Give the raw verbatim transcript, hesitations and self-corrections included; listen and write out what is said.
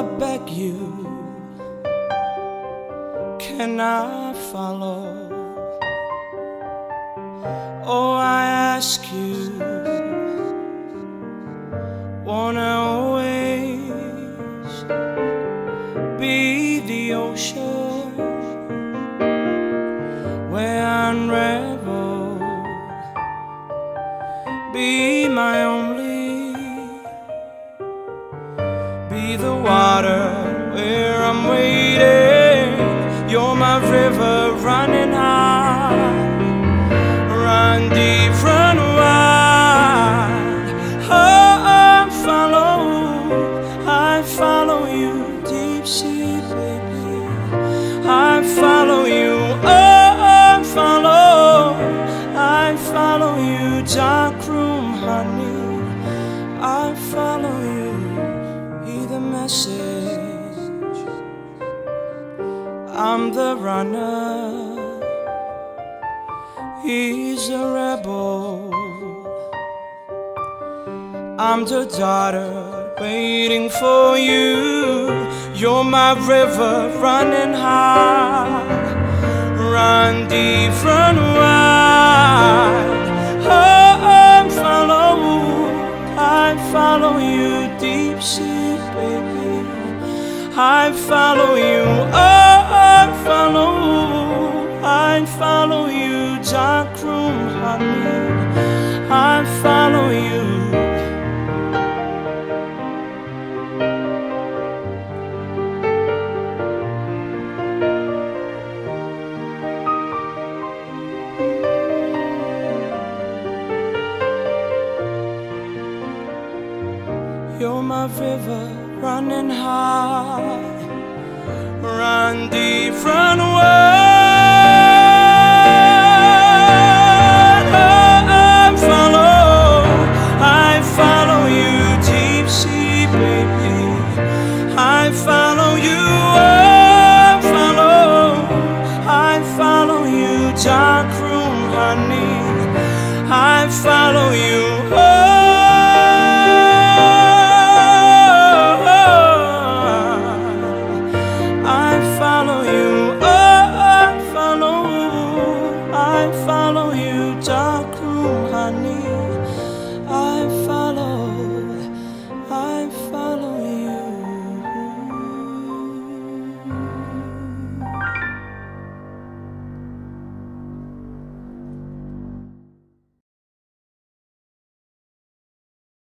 beg you, can I follow? Oh, I ask you, wanna always be the ocean where I unravel, be my only, be the water where I'm waiting. You're my river running high, run deep, run wide. Oh, I follow, I follow you, deep sea baby. I follow you, oh, I follow, I follow you, dark room honey. I follow you, hear the message. I'm the runner, he's a rebel. I'm the daughter waiting for you. You're my river running high, run deep, run wide. Oh, I follow, I follow you, deep sea baby. I follow you, oh, I follow, I follow you, dark room honey. I follow you. You're my river running high, run deep, run wide.